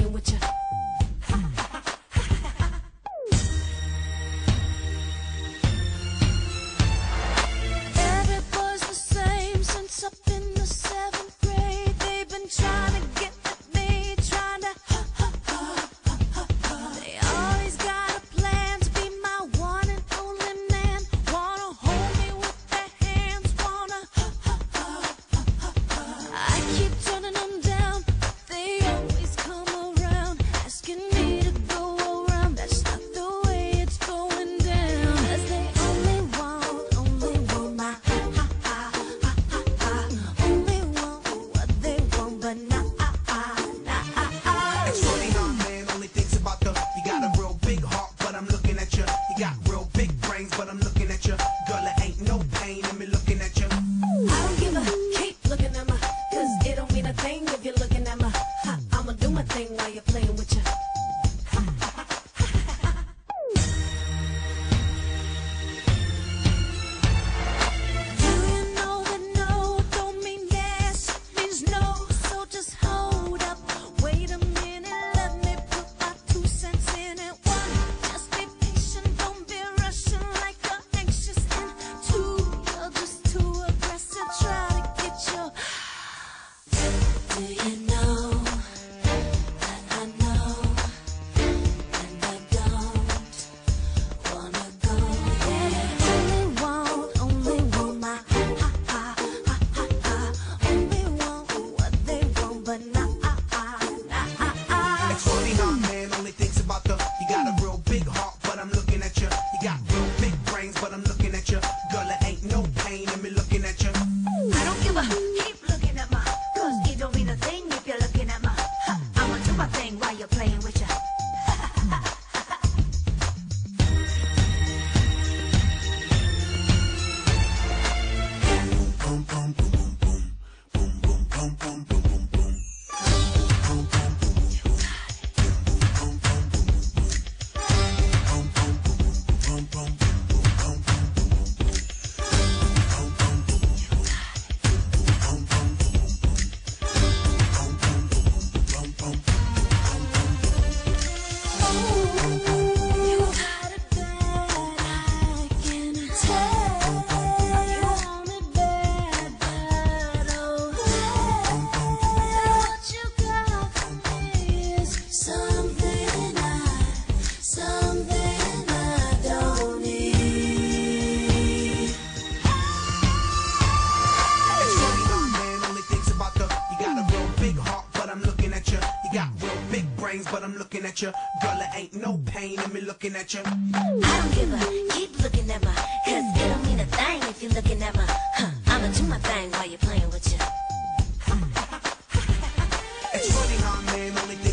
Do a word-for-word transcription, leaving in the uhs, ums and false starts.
playing with you. Every boy's the same since up in the seventh grade. They've been trying to get with me, trying to. They always got a plan to be my one and only man. Wanna hold me with their hands, wanna. I keep turning them down, but they always come around, asking me to go around. That's not the way it's going down. 'Cause they only want, only want my only want what they want, but not. It's funny how man only thinks about the. You got a real big heart, but I'm looking at you. You got real big brains, but I'm looking at you. Girl, there ain't no pain in me looking at you. I don't give a keep looking at me, 'cause it don't mean a thing if you're looking at me. I'ma do my thing while you're playing with you. Do you know that no don't mean yes, means no? So just hold up, wait a minute, let me put my two cents in it. One, just be patient, don't be rushing like you're anxious. And two, you're just too aggressive, try to get your. Do you know that I know, and I don't wanna go there? Only want, only want my only want what they want, but not. It's funny how man only thinks about the. You got a real big heart, but I'm looking at you. You got real big brains, but I'm looking at you. Girl, there ain't no pain in me looking at you. I don't give a keep looking at me, 'cause it don't mean a thing if you're looking at me. I'ma do my thing while you're playing with you. You got it bad, I can tell. You want it bad, bad, oh. What you got for me is something I, something I don't need. It's funny how man only thinks about the. You got a real big heart, but I'm looking at you. You got real big brains, but I'm looking at you. Girl, there ain't no pain in me looking at you. I don't give a keep looking at me, 'cause it don't mean a thing if you're looking at me. I'ma do my thing while you're playing with you. It's funny how man only thinks